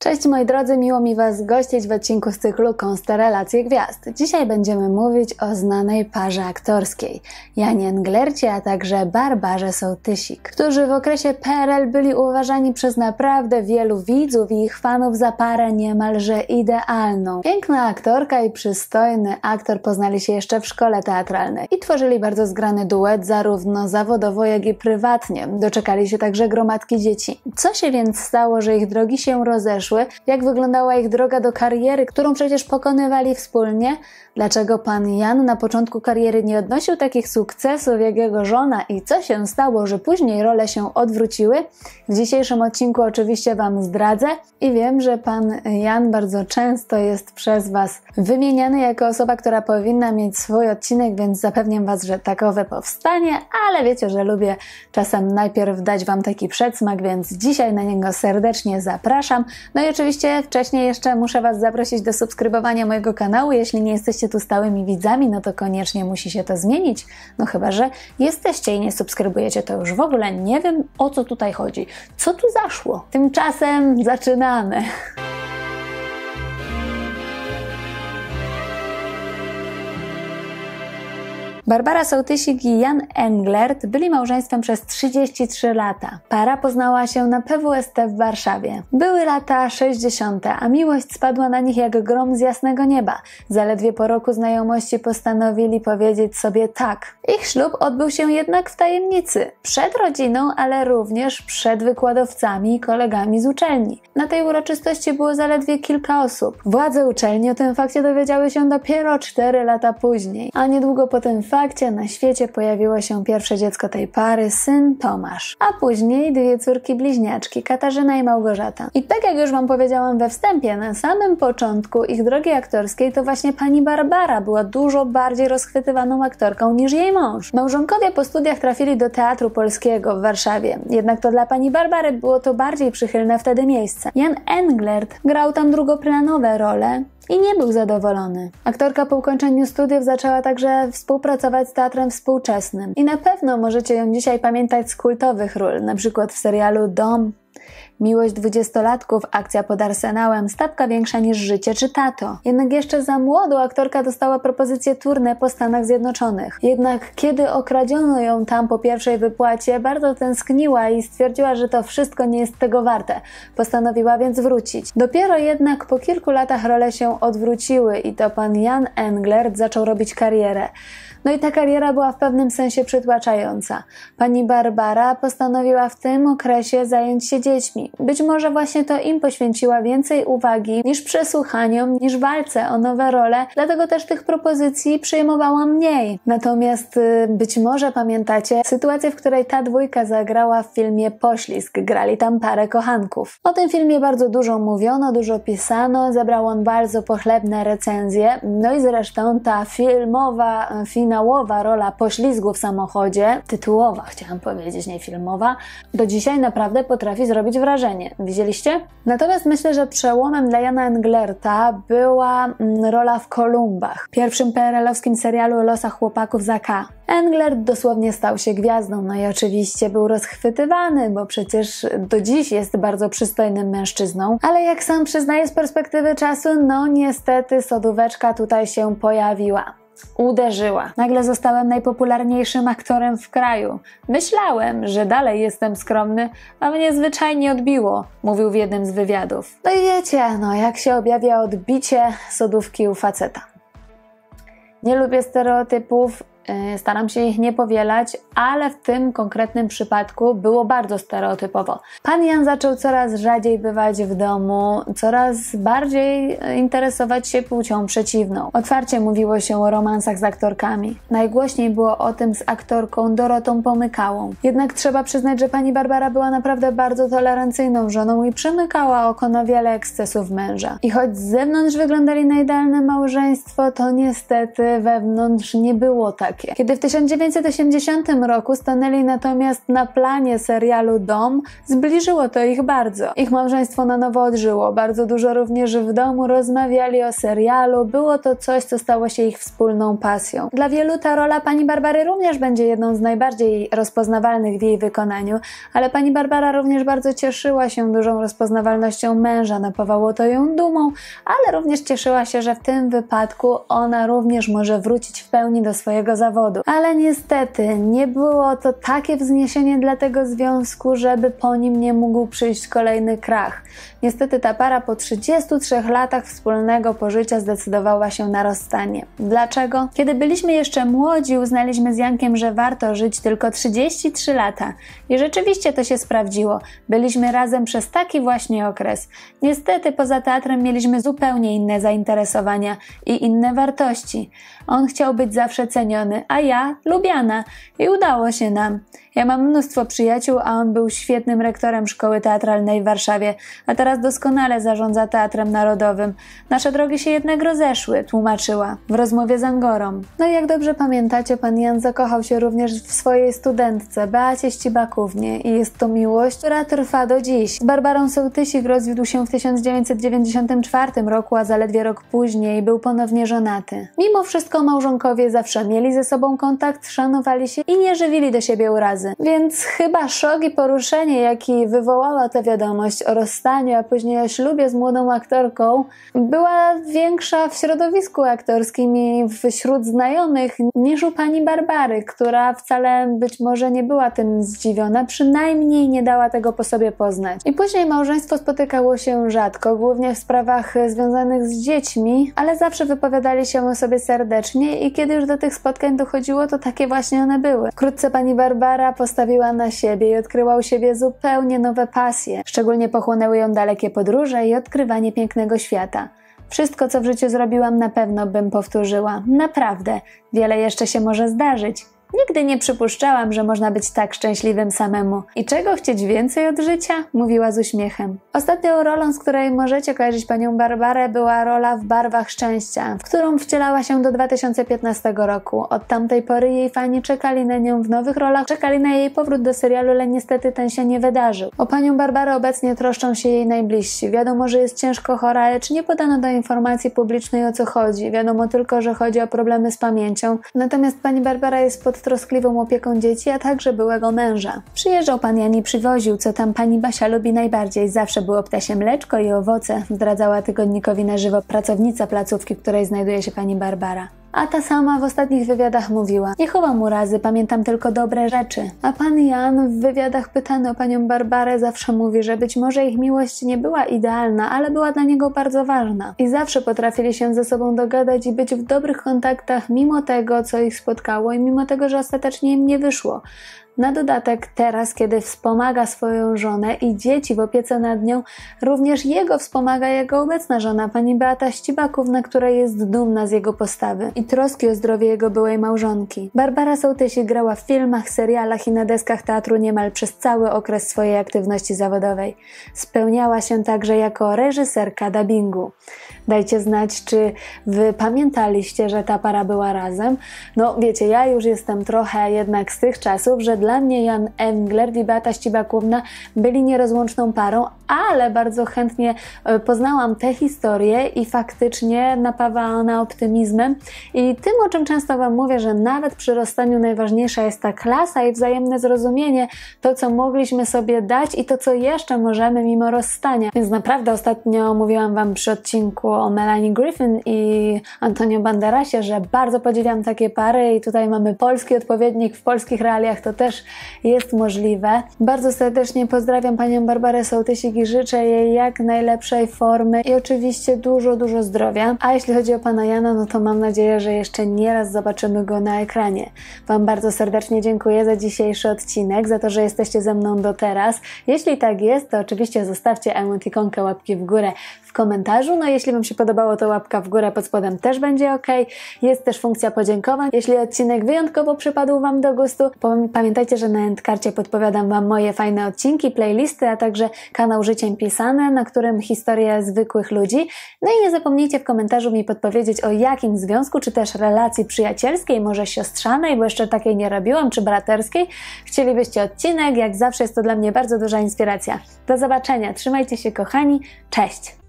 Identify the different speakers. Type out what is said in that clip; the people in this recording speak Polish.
Speaker 1: Cześć moi drodzy, miło mi Was gościć w odcinku z cyklu Konstelacje Gwiazd. Dzisiaj będziemy mówić o znanej parze aktorskiej, Janie Englercie, a także Barbarze Sołtysik, którzy w okresie PRL byli uważani przez naprawdę wielu widzów i ich fanów za parę niemalże idealną. Piękna aktorka i przystojny aktor poznali się jeszcze w szkole teatralnej i tworzyli bardzo zgrany duet zarówno zawodowo, jak i prywatnie. Doczekali się także gromadki dzieci. Co się więc stało, że ich drogi się rozeszły? Jak wyglądała ich droga do kariery, którą przecież pokonywali wspólnie? Dlaczego pan Jan na początku kariery nie odnosił takich sukcesów jak jego żona i co się stało, że później role się odwróciły? W dzisiejszym odcinku oczywiście Wam zdradzę i wiem, że pan Jan bardzo często jest przez Was wymieniany jako osoba, która powinna mieć swój odcinek, więc zapewniam Was, że takowy powstanie, ale wiecie, że lubię czasem najpierw dać Wam taki przedsmak, więc dzisiaj na niego serdecznie zapraszam. No i oczywiście wcześniej jeszcze muszę Was zaprosić do subskrybowania mojego kanału. Jeśli nie jesteście tu stałymi widzami, no to koniecznie musi się to zmienić. No chyba że jesteście i nie subskrybujecie, to już w ogóle nie wiem, o co tutaj chodzi. Co tu zaszło? Tymczasem zaczynamy. Barbara Sołtysik i Jan Englert byli małżeństwem przez 33 lata. Para poznała się na PWST w Warszawie. Były lata 60., a miłość spadła na nich jak grom z jasnego nieba. Zaledwie po roku znajomości postanowili powiedzieć sobie tak. Ich ślub odbył się jednak w tajemnicy. Przed rodziną, ale również przed wykładowcami i kolegami z uczelni. Na tej uroczystości było zaledwie kilka osób. Władze uczelni o tym fakcie dowiedziały się dopiero 4 lata później. A niedługo po tym fakcie na świecie pojawiło się pierwsze dziecko tej pary, syn Tomasz, a później 2 córki bliźniaczki, Katarzyna i Małgorzata. I tak jak już Wam powiedziałam we wstępie, na samym początku ich drogi aktorskiej to właśnie pani Barbara była dużo bardziej rozchwytywaną aktorką niż jej mąż. Małżonkowie po studiach trafili do Teatru Polskiego w Warszawie, jednak to dla pani Barbary było to bardziej przychylne wtedy miejsce. Jan Englert grał tam drugoplanowe role i nie był zadowolony. Aktorka po ukończeniu studiów zaczęła także współpracować z teatrem współczesnym i na pewno możecie ją dzisiaj pamiętać z kultowych ról, na przykład w serialu Dom, Miłość 20-latków, Akcja pod Arsenałem, Stawka większa niż życie czy Tato. Jednak jeszcze za młodu aktorka dostała propozycję tournée po Stanach Zjednoczonych. Jednak kiedy okradziono ją tam po pierwszej wypłacie, bardzo tęskniła i stwierdziła, że to wszystko nie jest tego warte. Postanowiła więc wrócić. Dopiero jednak po kilku latach role się odwróciły i to pan Jan Englert zaczął robić karierę. No i ta kariera była w pewnym sensie przytłaczająca. Pani Barbara postanowiła w tym okresie zająć się dziećmi. Być może właśnie to im poświęciła więcej uwagi niż przesłuchaniom, niż walce o nowe role, dlatego też tych propozycji przyjmowała mniej. Natomiast być może pamiętacie sytuację, w której ta dwójka zagrała w filmie Poślizg. Grali tam parę kochanków. O tym filmie bardzo dużo mówiono, dużo pisano, zebrał on bardzo pochlebne recenzje. No i zresztą ta filmowa, finałowa rola poślizgu w samochodzie, tytułowa chciałam powiedzieć, nie filmowa, do dzisiaj naprawdę potrafi zrobić wrażenie. Widzieliście? Natomiast myślę, że przełomem dla Jana Englerta była rola w Kolumbach, pierwszym PRL-owskim serialu o losach chłopaków za K. Englert dosłownie stał się gwiazdą, no i oczywiście był rozchwytywany, bo przecież do dziś jest bardzo przystojnym mężczyzną, ale jak sam przyznaje z perspektywy czasu, no niestety sodóweczka tutaj się pojawiła. Uderzyła. Nagle zostałem najpopularniejszym aktorem w kraju. Myślałem, że dalej jestem skromny, a mnie zwyczajnie odbiło, mówił w jednym z wywiadów. No i wiecie, no jak się objawia odbicie sodówki u faceta. Nie lubię stereotypów, staram się ich nie powielać, ale w tym konkretnym przypadku było bardzo stereotypowo. Pan Jan zaczął coraz rzadziej bywać w domu, coraz bardziej interesować się płcią przeciwną. Otwarcie mówiło się o romansach z aktorkami. Najgłośniej było o tym z aktorką Dorotą Pomykałą. Jednak trzeba przyznać, że pani Barbara była naprawdę bardzo tolerancyjną żoną i przymykała oko na wiele ekscesów męża. I choć z zewnątrz wyglądali na idealne małżeństwo, to niestety wewnątrz nie było tak. takie. Kiedy w 1980 roku stanęli natomiast na planie serialu Dom, zbliżyło to ich bardzo. Ich małżeństwo na nowo odżyło. Bardzo dużo również w domu rozmawiali o serialu. Było to coś, co stało się ich wspólną pasją. Dla wielu ta rola pani Barbary również będzie jedną z najbardziej rozpoznawalnych w jej wykonaniu, ale pani Barbara również bardzo cieszyła się dużą rozpoznawalnością męża. Napawało to ją dumą, ale również cieszyła się, że w tym wypadku ona również może wrócić w pełni do swojego zawodu. Ale niestety nie było to takie wzniesienie dla tego związku, żeby po nim nie mógł przyjść kolejny krach. Niestety ta para po 33 latach wspólnego pożycia zdecydowała się na rozstanie. Dlaczego? Kiedy byliśmy jeszcze młodzi, uznaliśmy z Jankiem, że warto żyć tylko 33 lata. I rzeczywiście to się sprawdziło. Byliśmy razem przez taki właśnie okres. Niestety poza teatrem mieliśmy zupełnie inne zainteresowania i inne wartości. On chciał być zawsze ceniony, a ja lubiana. I udało się nam. Ja mam mnóstwo przyjaciół, a on był świetnym rektorem szkoły teatralnej w Warszawie, a teraz doskonale zarządza Teatrem Narodowym. Nasze drogi się jednak rozeszły, tłumaczyła w rozmowie z Angorą. No i jak dobrze pamiętacie, pan Jan zakochał się również w swojej studentce, Beacie Ścibakównie, i jest to miłość, która trwa do dziś. Z Barbarą Sołtysik rozwiódł się w 1994 roku, a zaledwie rok później był ponownie żonaty. Mimo wszystko małżonkowie zawsze mieli ze sobą kontakt, szanowali się i nie żywili do siebie urazy. Więc chyba szok i poruszenie, jaki wywołała ta wiadomość o rozstaniu, a później o ślubie z młodą aktorką, była większa w środowisku aktorskim i wśród znajomych niż u pani Barbary, która wcale być może nie była tym zdziwiona, przynajmniej nie dała tego po sobie poznać. I później małżeństwo spotykało się rzadko, głównie w sprawach związanych z dziećmi, ale zawsze wypowiadali się o sobie serdecznie i kiedy już do tych spotkań dochodziło, to takie właśnie one były. Wkrótce pani Barbara postawiła na siebie i odkryła u siebie zupełnie nowe pasje. Szczególnie pochłonęły ją dalekie podróże i odkrywanie pięknego świata. Wszystko, co w życiu zrobiłam, na pewno bym powtórzyła. Naprawdę. Wiele jeszcze się może zdarzyć. Nigdy nie przypuszczałam, że można być tak szczęśliwym samemu. I czego chcieć więcej od życia? Mówiła z uśmiechem. Ostatnią rolą, z której możecie kojarzyć panią Barbarę, była rola w Barwach Szczęścia, w którą wcielała się do 2015 roku. Od tamtej pory jej fani czekali na nią w nowych rolach, czekali na jej powrót do serialu, ale niestety ten się nie wydarzył. O panią Barbarę obecnie troszczą się jej najbliżsi. Wiadomo, że jest ciężko chora, lecz nie podano do informacji publicznej, o co chodzi. Wiadomo tylko, że chodzi o problemy z pamięcią. Natomiast pani Barbara jest pod troskliwą opieką dzieci, a także byłego męża. Przyjeżdżał pan Jan i przywoził, co tam pani Basia lubi najbardziej. Zawsze było ptasie mleczko i owoce, zdradzała tygodnikowi Na Żywo pracownica placówki, w której znajduje się pani Barbara. A ta sama w ostatnich wywiadach mówiła: nie chowam urazy, pamiętam tylko dobre rzeczy. A pan Jan w wywiadach pytany o panią Barbarę zawsze mówi, że być może ich miłość nie była idealna, ale była dla niego bardzo ważna. I zawsze potrafili się ze sobą dogadać i być w dobrych kontaktach mimo tego, co ich spotkało i mimo tego, że ostatecznie im nie wyszło. Na dodatek teraz, kiedy wspomaga swoją żonę i dzieci w opiece nad nią, również jego wspomaga jego obecna żona, pani Beata Ścibakówna, która jest dumna z jego postawy i troski o zdrowie jego byłej małżonki. Barbara Sołtysik grała w filmach, serialach i na deskach teatru niemal przez cały okres swojej aktywności zawodowej. Spełniała się także jako reżyserka dubbingu. Dajcie znać, czy wy pamiętaliście, że ta para była razem. No wiecie, ja już jestem trochę jednak z tych czasów, że dla mnie Jan Englert i Beata Ścibakówna byli nierozłączną parą, ale bardzo chętnie poznałam tę historię i faktycznie napawa ona optymizmem. I tym, o czym często wam mówię, że nawet przy rozstaniu najważniejsza jest ta klasa i wzajemne zrozumienie, to co mogliśmy sobie dać i to co jeszcze możemy mimo rozstania. Więc naprawdę ostatnio mówiłam wam przy odcinku o Melanie Griffin i Antonio Banderasie, że bardzo podziwiam takie pary i tutaj mamy polski odpowiednik w polskich realiach, to też jest możliwe. Bardzo serdecznie pozdrawiam panią Barbarę Sołtysik i życzę jej jak najlepszej formy i oczywiście dużo zdrowia. A jeśli chodzi o pana Jana, no to mam nadzieję, że jeszcze nieraz zobaczymy go na ekranie. Wam bardzo serdecznie dziękuję za dzisiejszy odcinek, za to, że jesteście ze mną do teraz. Jeśli tak jest, to oczywiście zostawcie emotikonkę łapki w górę w komentarzu. No jeśli Wam się podobało, to łapka w górę pod spodem też będzie ok. Jest też funkcja podziękowań. Jeśli odcinek wyjątkowo przypadł Wam do gustu, pamiętajcie, że na Endkarcie podpowiadam Wam moje fajne odcinki, playlisty, a także kanał Życiem Pisane, na którym historie zwykłych ludzi. No i nie zapomnijcie w komentarzu mi podpowiedzieć, o jakim związku, czy też relacji przyjacielskiej, może siostrzanej, bo jeszcze takiej nie robiłam, czy braterskiej, chcielibyście odcinek. Jak zawsze jest to dla mnie bardzo duża inspiracja. Do zobaczenia, trzymajcie się kochani, cześć!